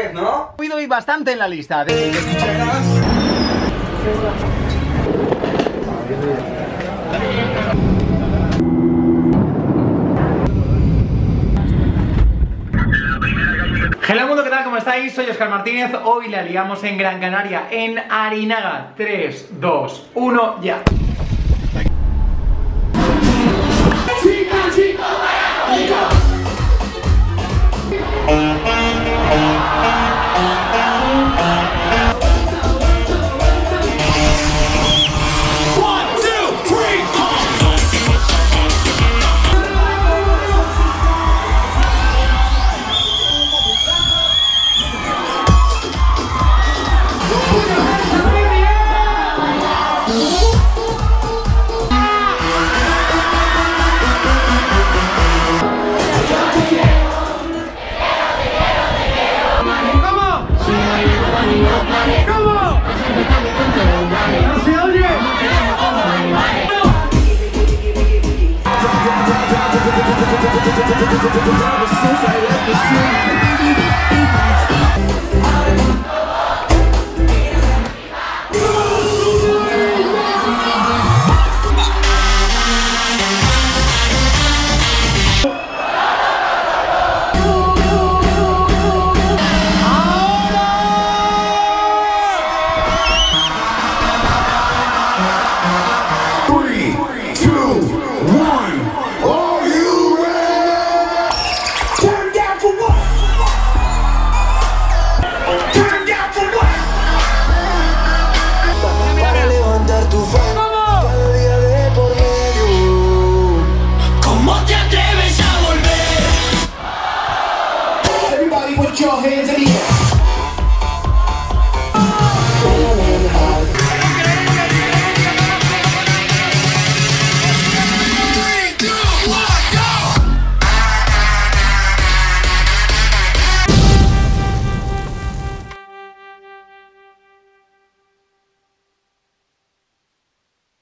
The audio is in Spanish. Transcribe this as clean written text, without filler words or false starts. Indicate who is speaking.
Speaker 1: vez, ¿no?
Speaker 2: He oído hoy bastante en la lista. Hola mundo, ¿qué tal? ¿Cómo estáis? Soy Óscar Martínez. Hoy la liamos en Gran Canaria, en Arinaga. 3, 2, 1, ya.